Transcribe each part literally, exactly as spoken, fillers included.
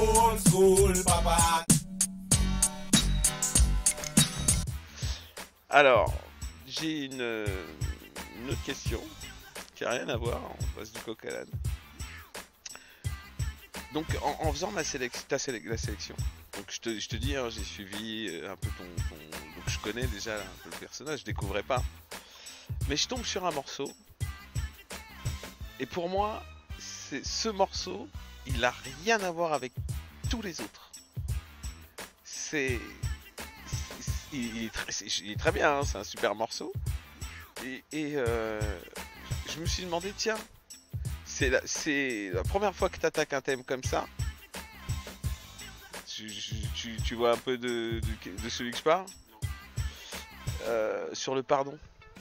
old school, papa. Alors, j'ai une, une autre question qui n'a rien à voir, on passe du coq à l'âne. Donc, en, en faisant ma sélection, ta sélec, la sélection, donc je te, je te dis, hein, j'ai suivi un peu ton, ton... Donc je connais déjà un peu le personnage, je découvrais pas. Mais je tombe sur un morceau. Et pour moi, c'est ce morceau, il a rien à voir avec tous les autres. C'est... Il, il, est très, il est très bien, hein, c'est un super morceau. Et, et euh, je me suis demandé, tiens, c'est la, c'est la première fois que tu attaques un thème comme ça. Tu, tu, tu vois un peu de, de, de celui que je parle euh, sur le pardon.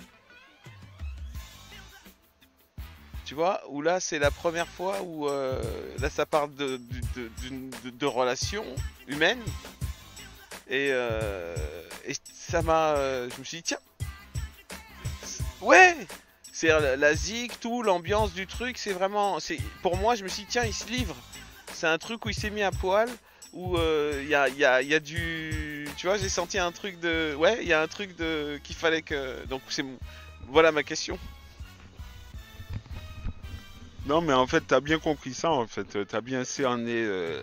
Tu vois, où là c'est la première fois où euh, là ça parle de, de, de, de, de relations humaines. Et, euh, et ça m'a... Euh, je me suis dit, tiens, ouais, c'est la, la zik, tout, l'ambiance du truc, c'est vraiment... c'est pour moi, je me suis dit, tiens, il se livre. C'est un truc où il s'est mis à poil, où il euh, y, a, y, a, y a du... Tu vois, j'ai senti un truc de... Ouais, il y a un truc de qu'il fallait que... Donc, c'est... Voilà ma question. Non, mais en fait, t'as bien compris ça, en fait. T'as bien cerné... Euh...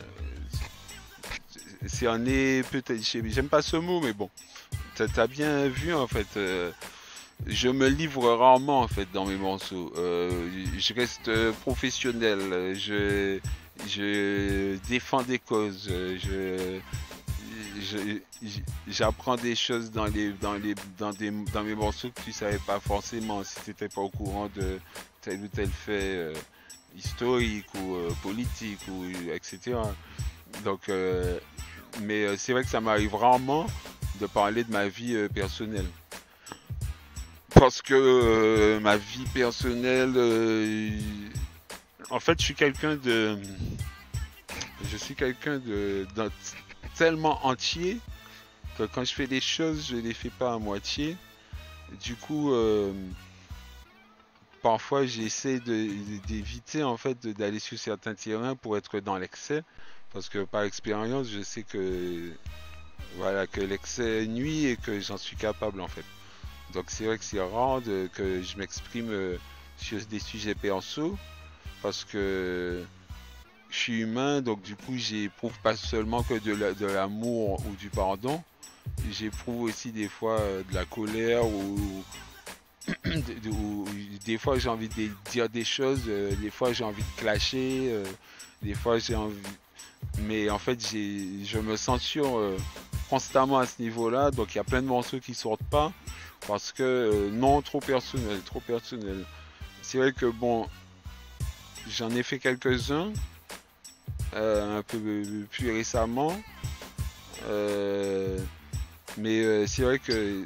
cerné, peut-être... J'aime pas ce mot, mais bon. T'as bien vu, en fait... Euh... Je me livre rarement, en fait, dans mes morceaux. Euh, je reste professionnel. Je... Je défends des causes. Je... J'apprends des choses dans les dans les dans des dans mes morceaux que tu savais pas forcément si tu n'étais pas au courant de tel ou tel fait euh, historique ou euh, politique ou et cetera. Donc, euh, mais euh, c'est vrai que ça m'arrive rarement de parler de ma vie euh, personnelle parce que euh, ma vie personnelle, euh, en fait, je suis quelqu'un de je suis quelqu'un de, de tellement entier que quand je fais des choses, je les fais pas à moitié. Du coup, euh, parfois j'essaie d'éviter en fait d'aller sur certains terrains pour être dans l'excès, parce que par expérience, je sais que voilà que l'excès nuit et que j'en suis capable en fait. Donc c'est vrai que c'est rare de, que je m'exprime euh, sur des sujets perso, parce que je suis humain, donc du coup j'éprouve pas seulement que de l'amour la, ou du pardon, j'éprouve aussi des fois euh, de la colère ou, de, de, ou des fois j'ai envie de dire des choses, euh, des fois j'ai envie de clasher, euh, des fois j'ai envie, mais en fait je me censure euh, constamment à ce niveau-là, donc il y a plein de morceaux qui sortent pas parce que euh, non, trop personnel, trop personnel. C'est vrai que bon, j'en ai fait quelques-uns. Euh, un peu plus récemment, euh, mais euh, c'est vrai que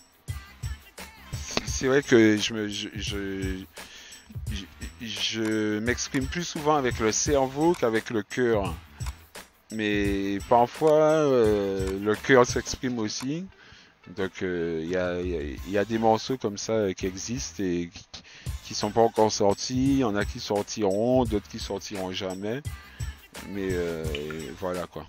c'est vrai que je me je, je, je, je m'exprime plus souvent avec le cerveau qu'avec le cœur, mais parfois euh, le cœur s'exprime aussi. Donc il euh, y, a, y a des morceaux comme ça qui existent et qui, qui sont pas encore sortis. Il y en a qui sortiront, d'autres qui sortiront jamais. Mais euh, voilà quoi.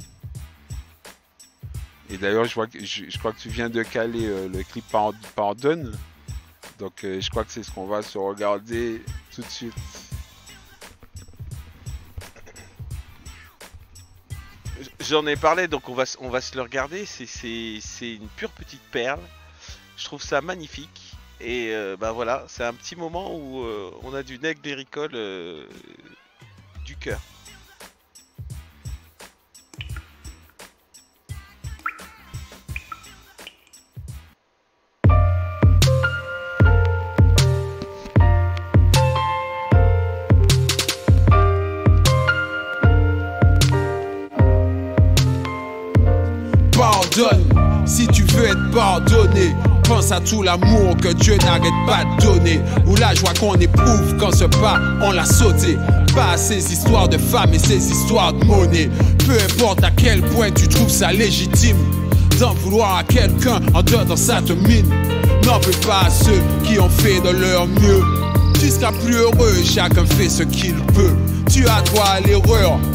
Et d'ailleurs, je, je, je crois que tu viens de caler euh, le clip Pardonne. Donc euh, je crois que c'est ce qu'on va se regarder tout de suite. J'en ai parlé, donc on va, on va se le regarder. C'est une pure petite perle. Je trouve ça magnifique. Et euh, bah voilà, c'est un petit moment où euh, on a du nec lyrical euh, du cœur. Si tu veux être pardonné, pense à tout l'amour que Dieu n'arrête pas de donner, ou la joie qu'on éprouve quand ce pas on l'a sauté. Pas à ces histoires de femmes et ces histoires de monnaie. Peu importe à quel point tu trouves ça légitime d'en vouloir à quelqu'un en donnant ça te mine. N'en veux pas à ceux qui ont fait de leur mieux. Tu seras plus heureux, chacun fait ce qu'il peut. Tu as droit à l'erreur,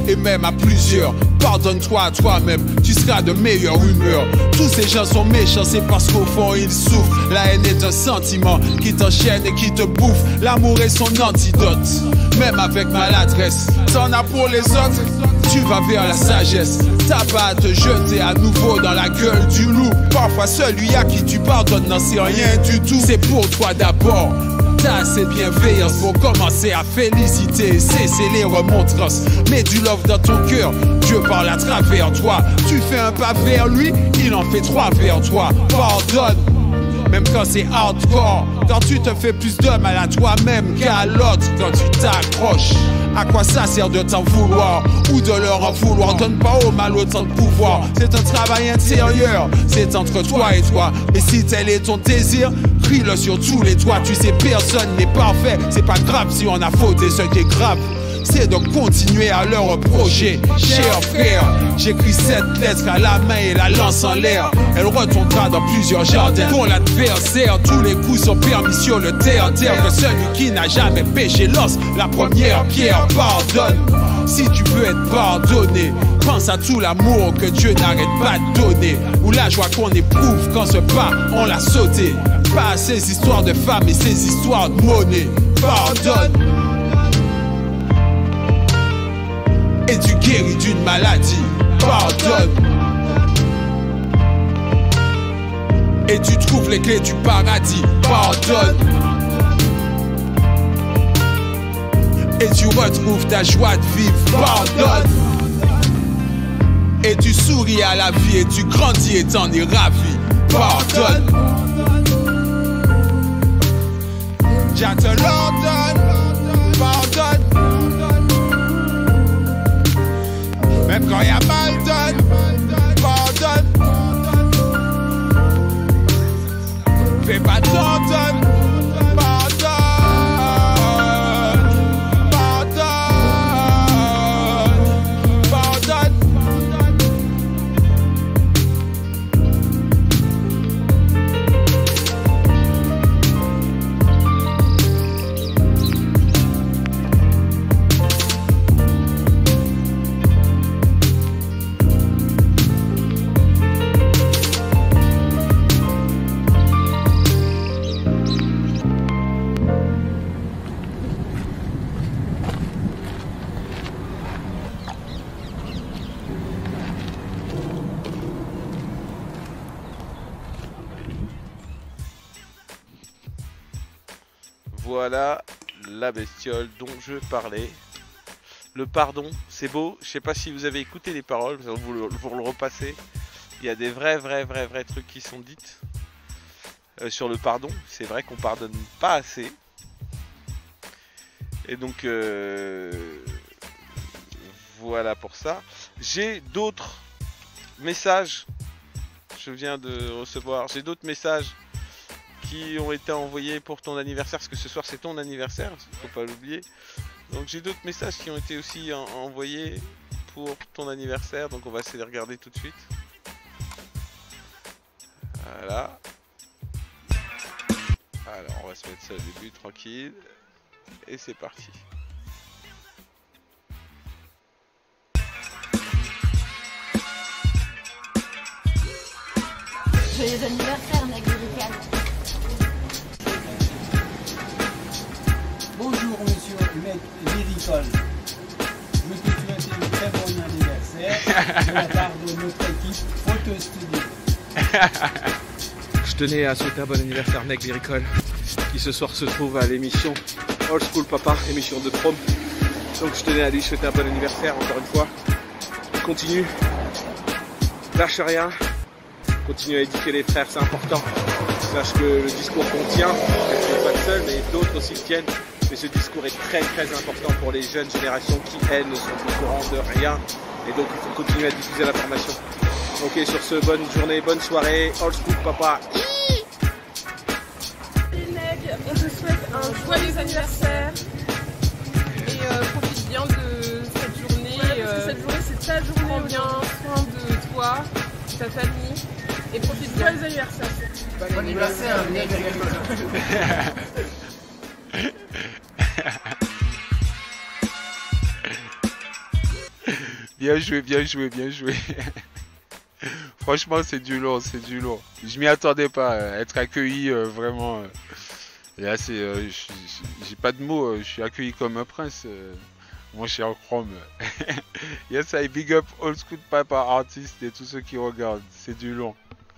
et même à plusieurs. Pardonne-toi à toi-même, tu seras de meilleure humeur. Tous ces gens sont méchants, c'est parce qu'au fond ils souffrent. La haine est un sentiment qui t'enchaîne et qui te bouffe. L'amour est son antidote, même avec maladresse. T'en as pour les autres, tu vas vers la sagesse. T'as pas à te jeter à nouveau dans la gueule du loup. Parfois celui à qui tu pardonnes n'en sait rien du tout. C'est pour toi d'abord. T'as assez de bienveillance pour commencer à féliciter et cesser les remontrances. Mets du love dans ton cœur, Dieu parle à travers toi. Tu fais un pas vers lui, il en fait trois vers toi. Pardonne, même quand c'est hardcore. Quand tu te fais plus de mal à toi-même qu'à l'autre. Quand tu t'accroches, à quoi ça sert de t'en vouloir ou de leur en vouloir? Donne pas au mal autant de pouvoir. C'est un travail intérieur, c'est entre toi et toi. Et si tel est ton désir, crie-le sur tous les toits. Tu sais, personne n'est parfait. C'est pas grave si on a fauté. Ce qui est grave, c'est de continuer à leur reprocher. Cher frère, j'écris cette lettre à la main et la lance en l'air. Elle retombera dans plusieurs jardins. Pour l'adversaire, tous les coups sont permis sur le terre-terre. Que celui qui n'a jamais péché lance la première pierre. Pardonne, si tu veux être pardonné. Pense à tout l'amour que Dieu n'arrête pas de donner. Ou la joie qu'on éprouve quand ce pas, on l'a sauté. Pas à ces histoires de femmes et ces histoires de monnaie. Pardonne, et tu guéris d'une maladie. Pardonne, et tu trouves les clés du paradis. Pardonne, et tu retrouves ta joie de vivre. Pardonne, et tu souris à la vie et tu grandis et t'en es ravi. Pardonne, Jah te l'ordonne. Pardonne, même quand y'a mal donne. Pardonne, fais pas t'ordonne. Pardonne, pardonne, pardonne. Voilà la bestiole dont je parlais. Le pardon, c'est beau. Je sais pas si vous avez écouté les paroles, vous le, vous le repassez. Il y a des vrais, vrais, vrais, vrais trucs qui sont dites euh, sur le pardon. C'est vrai qu'on pardonne pas assez. Et donc, euh, voilà pour ça. J'ai d'autres messages. Je viens de recevoir. J'ai d'autres messages qui ont été envoyés pour ton anniversaire, parce que ce soir c'est ton anniversaire, faut pas l'oublier. Donc j'ai d'autres messages qui ont été aussi en envoyés pour ton anniversaire, donc on va essayer de regarder tout de suite. Voilà. Alors on va se mettre ça au début tranquille. Et c'est parti. Joyeux anniversaire, mec lyrical. Bonjour monsieur mec lyrical. Je te souhaite un très bon anniversaire de la part de notre équipe Photo Studio. Je tenais à souhaiter un bon anniversaire mec lyrical qui ce soir se trouve à l'émission Old School Papa, émission de prom. Donc je tenais à lui souhaiter un bon anniversaire encore une fois. Continue, lâche rien, continue à éduquer les frères, c'est important. Sache que le discours qu'on tient, je ne suis pas le seul, mais d'autres aussi le tiennent. Mais ce discours est très très important pour les jeunes générations qui, elles, ne sont au courant de rien. Et donc il faut continuer à diffuser l'information. Ok, sur ce, bonne journée, bonne soirée, Old School Papa. On te souhaite un joyeux anniversaire et euh, profite bien de cette journée. Ouais, euh, cette journée c'est ta journée. Prends bien soin de toi, de ta famille et profite bien. Joyeux anniversaire. Bon anniversaire, mec lyrical. Bien joué, bien joué, bien joué. Franchement, c'est du lourd, c'est du lourd. Je m'y attendais pas, euh, être accueilli euh, vraiment. Euh, là, c'est, euh, j'ai pas de mots, euh, je suis accueilli comme un prince, euh, mon cher Chrome. Yes, I big up Old School Papa artistes et tous ceux qui regardent, c'est du long.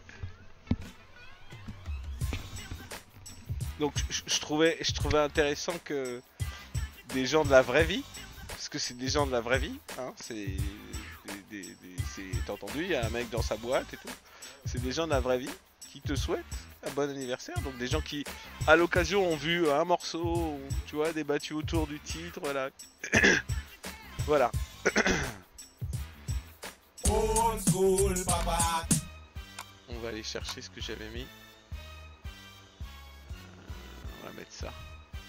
Donc, je, je trouvais, je trouvais intéressant que des gens de la vraie vie, parce que c'est des gens de la vraie vie, hein, c'est, des, des, des, c'est, t'as entendu, il y a un mec dans sa boîte et tout, c'est des gens de la vraie vie qui te souhaitent un bon anniversaire, donc des gens qui, à l'occasion, ont vu un morceau, ont, tu vois, débattu autour du titre, voilà. Voilà. Old school, papa. On va aller chercher ce que j'avais mis. Euh, on va mettre ça.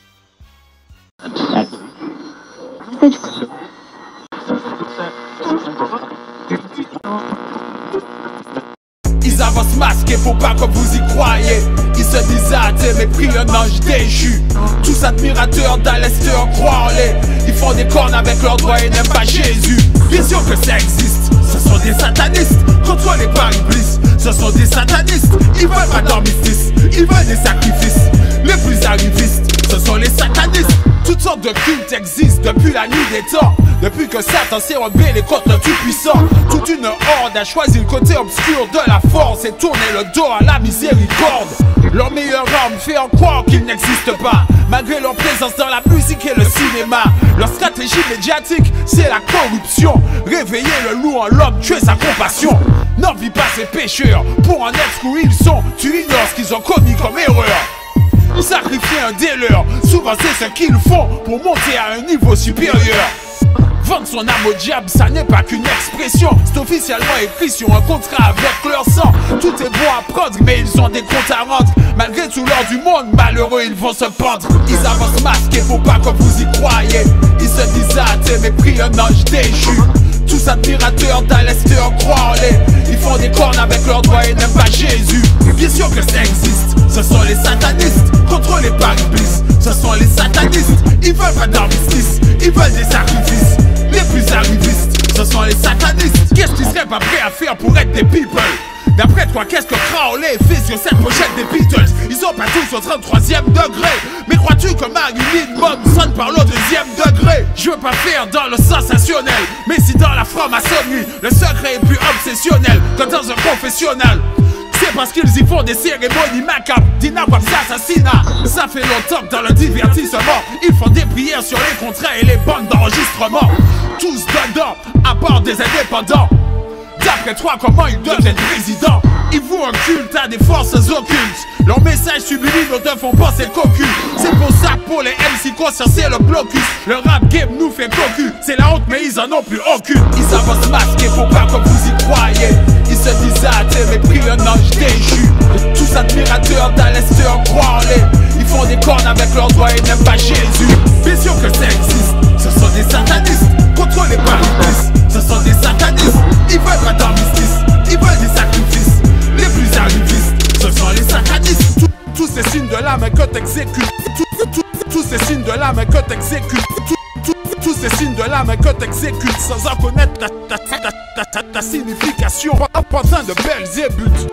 Ils avancent masqués, faut pas que vous y croyez. Ils se disent athées, mais prient un ange déchu. Tous admirateurs d'Alester, croire-les. Ils font des cornes avec leurs doigts et n'aiment pas Jésus. Bien sûr que ça existe, ce sont des satanistes. Contrôlés par Iblis, ce sont des satanistes. Ils veulent pas d'armistice, ils veulent des sacrifices. Les plus arrivistes, ce sont les satanistes. Toutes sortes de cultes existent depuis la nuit des temps. Depuis que Satan s'est rebellé contre le Tout-Puissant, toute une horde a choisi le côté obscur de la force et tourné le dos à la miséricorde. Leur meilleure arme fait en croire qu'ils n'existent pas, malgré leur présence dans la musique et le cinéma. Leur stratégie médiatique, c'est la corruption. Réveiller le loup en l'homme, tuer sa compassion. N'envie pas ces pécheurs, pour en être où ils sont, tu ignores ce qu'ils ont commis comme erreur. Sacrifier un des leurs, souvent c'est ce qu'ils font pour monter à un niveau supérieur. Vendre son âme au diable, ça n'est pas qu'une expression. C'est officiellement écrit sur un contrat avec leur sang. Tout est bon à prendre, mais ils ont des comptes à rendre. Malgré tout l'or du monde, malheureux, ils vont se pendre. Ils avancent masqués, faut pas que vous y croyez. Ils se disent athées, mais prient un ange déchu. Tous admirateurs d'Alester, croire-les. Ils font des cornes avec leurs doigts et n'aiment pas Jésus. Bien sûr que ça existe, ce sont les satanistes. Contrôlés par Iblis, ce sont les satanistes. Ils veulent pas d'armistice, ils veulent des sacrifices. Les plus arrivistes, ce sont les satanistes. Qu'est-ce qu'ils seraient pas prêts à faire pour être des people? D'après toi, qu'est-ce que Crowley fait sur cette pochette des Beatles? Ils sont pas tous au trente-troisième degré. Mais crois-tu que Marilyn Manson parle au deuxième degré? Je veux pas faire dans le sensationnel, mais si dans la franc-maçonnerie le secret est plus obsessionnel que dans un confessionnal, c'est parce qu'ils y font des cérémonies macabres, d'inavouables assassinats. Ça fait longtemps que dans le divertissement, ils font des prières sur les contrats et les bandes d'enregistrement. Tous dedans, à part des indépendants. D'après toi, comment ils deviennent présidents? Ils vouent un culte à des forces occultes. Leurs messages subliminaux te font penser cocu. C'est pour ça que pour les M C consciencés le blocus. Le rap game nous fait cocu. C'est la honte mais ils en ont plus aucune. Ils avancent masqués, faut pas que vous y croyez. Ils se disent athées mais prient un ange déchu. Tous admirateurs d'Alester, croire-les. Ils font des cornes avec leurs doigts et n'aiment pas Jésus. Bien sûr que ça existe, ce sont des satanistes. Contrôlés par Iblis, ce sont des satanistes. Ils veulent pas d'armistice, ils veulent des sacrifices. Les plus arrivistes, ce sont les satanistes. Tous, tous ces signes de l'âme que t'exécutes. Tous, tous, tous ces signes de l'âme que t'exécutes. Tous, tous, tous ces signes de l'âme que t'exécutes sans en connaître ta, ta, ta, ta, ta, ta signification. Portant de Belzébuth,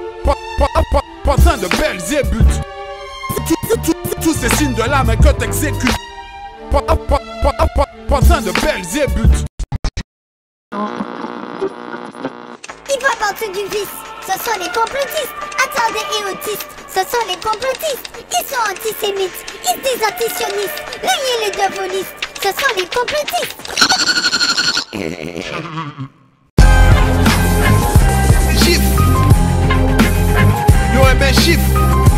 portant de Belzébuth. Tous, tous, tous ces signes de l'âme que t'exécutes. Portant de Belzébuth. Ils voient en dessous du vice, ce sont les complotistes. Attendez et autistes, ce sont les complotistes. Ils sont antisémites, ils se disent antisionistes. Rayez les deux volistes, ce sont les complotistes. Chiffre. Yo, eh ben chiffre.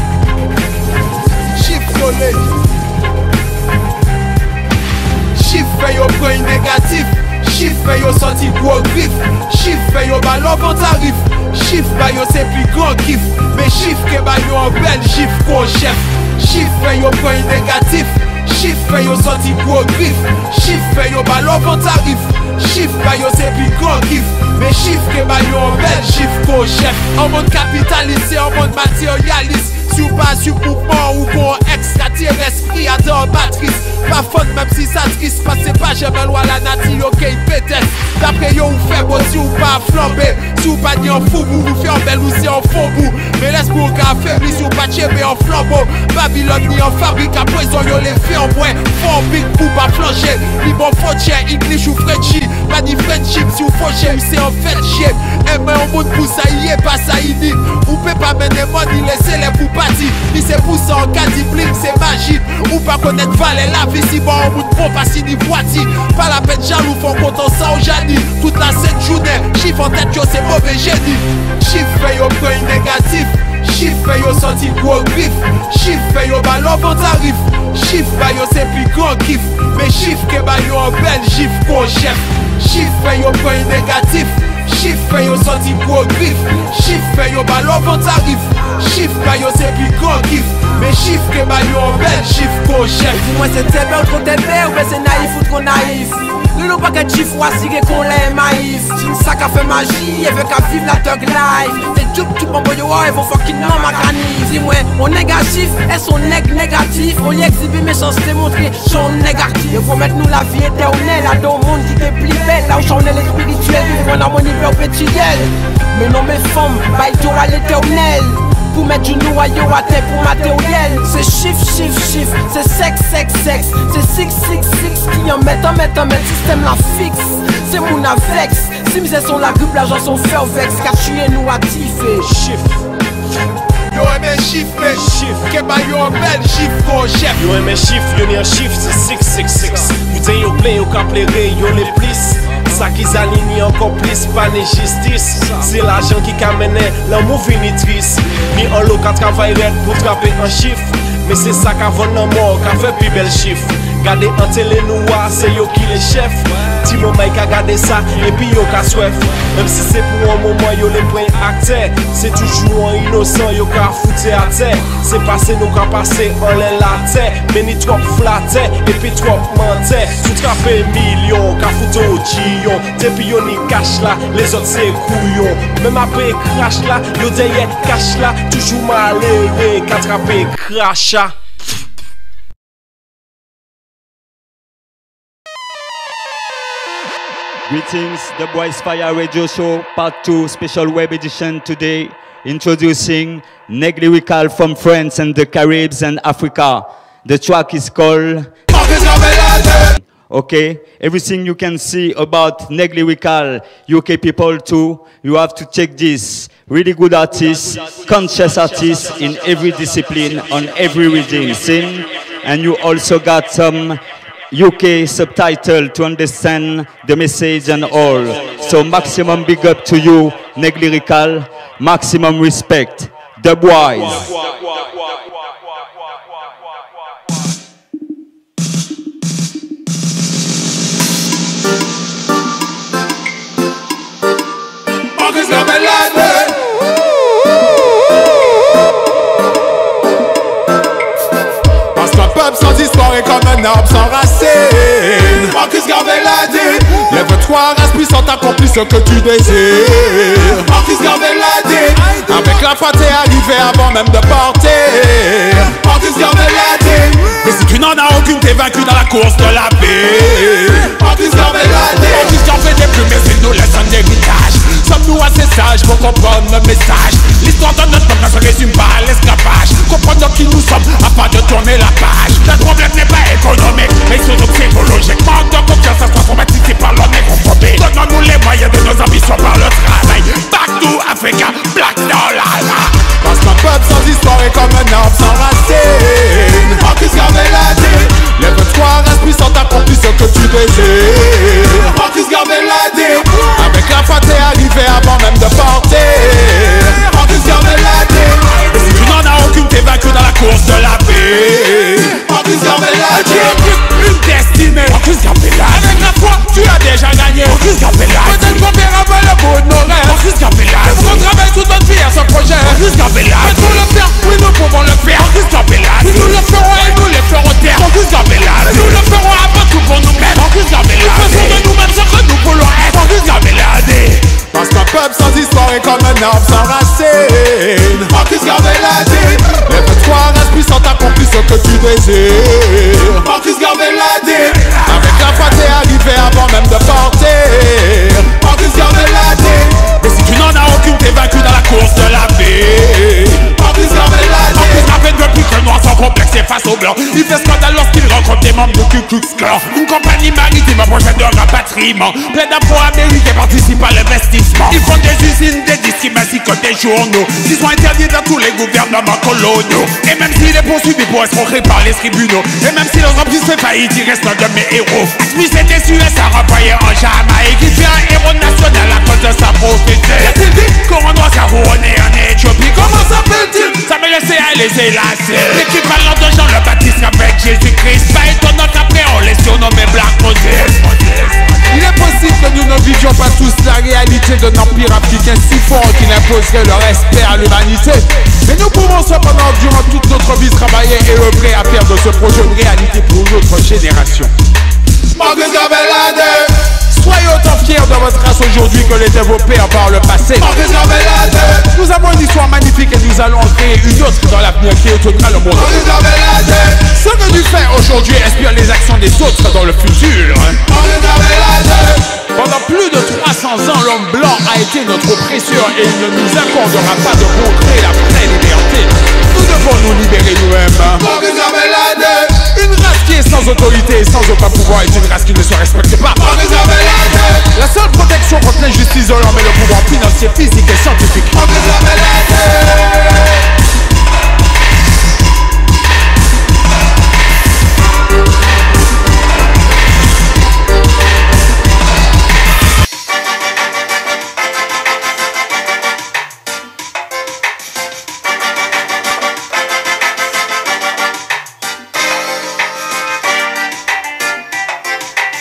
Chiffre collé. Chiffre yo point négatif. Chiffre yo sorti gros griffe. Chiffre yo ballon bon tarif. Chiffre yo c'est plus grand kiff. Mais chiffre que ba yo en bel chiffre qu'on chef. Chiffre yo point négatif. Chiffre yo sorti gros griffe. Chiffre yo ballon bon tarif. Chiffre yo c'est plus grand kiff. Mais chiffre que ba yo en bel chiffre qu'on chef. En monde capitaliste et en monde matérialiste. Si ou pas sur mouvement ou qu'on extraterrestre esprit à dans matrice. Pas fun même si ça triste, parce que c'est pas jamais loin la nature, ok, peut-être. D'après yo ou fait beau si ou pas flambé. Si ou pas ni en fou bout, ou fait en belle ou si en fond bout. Mais laisse pour qu'à affaibli si ou pas tchébé en flambeau. Babylone ni en fabrique à poison yo les fait en bois. Fort big pour pas flancher. Ni bon frontière, English ou Frenchy. Pas ni friendship si ou fauché ou c'est en fait chier. Aimer en monde pour ça y est pas ça y dit. Ou peut pas mener moi ni laisser les pour partir. Ni c'est pour ça en cas d'iblim c'est magique. Ou pas connaître valet la vie si bon en monde bon pas si ni voiture. Pas la peine jaloux faut content ça au jani. Toute la cette journée, chiffre en tête yo c'est mauvais génie. Chiffre yo point négatif. Chiffre yo sorti gros griffe. Chiffre yo ballon vent tarif. Chiffre yo c'est plus grand kiff. Mais chiffre que ba yo en belle gif qu'on chef. Chiffre yo point négatif. Chiffre yo sorti gros griffe. Chiffre yo ballon vent tarif. Chiffre yo c'est plus grand kiff. Mais chiffre que ba yo en belle gif qu'on chef. Dis-moi c'est tel ou trop tel ou c'est naïf ou trop naïf. Le loup pas qu'un chiffre ou assigé qu'on l'aime maïf. Une sac a fait magie, elle veut qu'à vivre la thug life. C'est tout tout bon boyo, elle veut fucking non ma canif. Dis-moi, on négatif, elles sont nég négatif. On y exhibe méchanceté, montrer son négatif. Il faut mettre nous la vie éternelle, à dans le monde qui est plus belle. Là où j'en ai les spirituels, vivre en harmonie perpétuelle. Mais non mes femmes, baille toi à l'éternel. Pour mettre du noyau à terre pour matériel. C'est chiffre, chiffre, chiffre. C'est sexe, sexe, sexe. C'est six, six, six qui en mettent, en mettent, en mettent. Système la fixe. C'est mon avex. Si mes sont la grippe, l'argent sont faits vex. Car tu es nous actifé. Chiffre. Yo aimé chiffre, chiffre. Que ba yo en belle chiffre qu'on chef. Yo aimé chiffre, yo ni un chiffre, c'est six, six, six. Bouteille yo plein, yo capléré, yo les plis. Ça qui s'aligne encore plus, pas de justice. C'est l'argent qui amène l'amour vinitrice. Mi en l'eau qu'à travailler pour trapper un chiffre. Mais c'est ça qu'a vendu dans mort, qu'a fait plus bel chiffre. Gardez en télé noir, c'est yo qui les chef. Timo Mike a gardé ça, et puis yo qu'a soif. Même si c'est pour un moment, yo les prennent acteurs. C'est toujours un innocent, yo qu'a foutu à terre. C'est passé, nous qu'a passé, on les la terre. Mais ni trop flatté, et puis trop menté. Tout qu'a fait millions, qu'a foutu au chillon. Depuis yo ni cash là, les autres c'est couillon. Même après crash là, yo derrière cash là. Toujours malheureux, qu'a trappé crash là. Greetings, the Boys Fire Radio Show, Part two, Special Web Edition today, introducing Neg Lyrical from France and the Caribs and Africa. The track is called... Okay, everything you can see about Neg Lyrical, U K people too, you have to check this. Really good artists, conscious artists in every discipline, on every reading scene. And you also got some U K subtitle to understand the message and all. So maximum big up to you, Neg Lyrical, maximum respect. The Boys. Parce qu'un peuple sans histoire est comme un arbre sans racine. Marcus Garvey l'a dit. Lève-toi, race puissante, accomplis ce que tu désires. Marcus Garvey l'a dit. Avec la foi t'es arrivé avant même de porter. Marcus Garvey l'a dit. Mais si tu n'en as aucune, t'es vaincu dans la course de la paix. Marcus Garvey l'a dit. Marcus Garvey des plumes, mais il nous laisse un héritage. Sommes-nous assez sages pour comprendre le message? L'histoire de notre peuple ne se résume pas à l'esclavage. Comprendre qui nous sommes afin de tourner la page. Le problème n'est pas économique, mais surtout psychologique. Manque de confiance à soi traumatisé par l'homme négrophobie. Donnons-nous les moyens de nos ambitions par le travail. Back to Africa, Black Dollar. Parce qu'un peuple sans histoire est comme un arbre sans racine. Marcus Garvey l'a dit. Lève-toi, reste puissante, accomplis ce que tu désires. Marcus Garvey l'a dit. Avec la foi t'es arrivé avant même de porter. Marcus Garvey l'a dit. Et si tu n'en as aucune, t'es vaincu dans la course de la paix. Marcus Garvey l'a dit. Une destinée. Marcus Garvey l'a dit. Avec la foi, tu as déjà gagné. Marcus Garvey l'a dit. Peut-être qu'on verra pas le bout de nos rêves. Marcus Garvey l'a dit. On travaille toute notre vie à ce projet. Marcus Garvey l'a dit. Mais pour le faire, oui nous pouvons le faire. Marcus Garvey l'a dit. Nous le ferons et nous les ferons taire. Marcus Garvey l'a dit. Nous le ferons avant tout pour nous-mêmes. Marcus Garvey l'a dit. Nous faisons de nous-mêmes ce que nous voulons être. Marcus Garvey l'a dit. Parce qu'un peuple sans histoire est comme un arbre sans racine. Marcus Garvey l'a dit. puissante accomplit ce que tu désires. Marcus Garvey l'a dit. Avec la foi t'es arrivé avant même de porter. Marcus Garvey l'a dit. Mais si tu n'en as aucune, t'es vaincu dans la course de la vie. Marcus Garvey l'a dit. Marcus Garvey ne veut plus que le noir sans complexe et face au blanc. Il fait scandale lorsqu'il rencontre des membres de Ku Klux Klan. Une compagnie maritime prochaine de rapatriement. Plein d'afro-américains participent à l'investissement. Ils font des usines, des disques ainsi que des journaux qui sont interdits dans tous les gouvernements coloniaux. Et même s'il est poursuivi pour escroquer par les tribunaux, et même si l'entreprise fait faillite, il reste un de mes héros. Smith était su et ça renvoyé en Jamaïque. Il fait un héros national à cause de sa prophétie. Coran doit couronné en Éthiopie. Comment s'appelle-t-il? Ça me laissait aller, c'est là, c'est l'équivalent de Jean le Baptiste avec Jésus-Christ. Pas étonnant qu'après on les surnommait Black Moses. Il est possible que nous ne vivions pas tous la réalité d'un empire africain si fort qu'il imposerait le respect à l'humanité. Mais nous pouvons cependant, durant toute notre vie, travailler et œuvrer à faire de ce projet une réalité pour notre génération. Marcus Garvey l'a dit. Soyez autant fiers de votre race aujourd'hui que l'étaient vos pères par le passé. Marcus Garvey l'a dit. Nous avons une histoire magnifique et nous allons en créer une autre dans l'avenir qui étonnera le monde. Marcus Garvey l'a dit. Ce que tu fais aujourd'hui inspire les actions des autres dans le futur. Marcus Garvey l'a dit. Pendant plus de trois cents ans, l'homme blanc a été notre oppresseur et il ne nous accordera pas de montrer la vraie liberté. Nous devons nous libérer nous-mêmes. Marcus Garvey l'a dit. Une race qui est sans autorité et sans aucun pouvoir est une race qui ne se respecte pas. Marcus Garvey l'a dit. La seule protection contre l'injustice de l'homme est le pouvoir financier, physique et scientifique. Marcus Garvey l'a dit.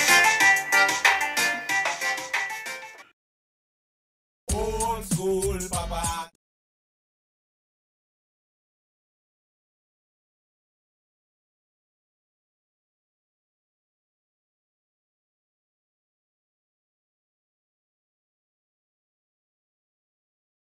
Old school.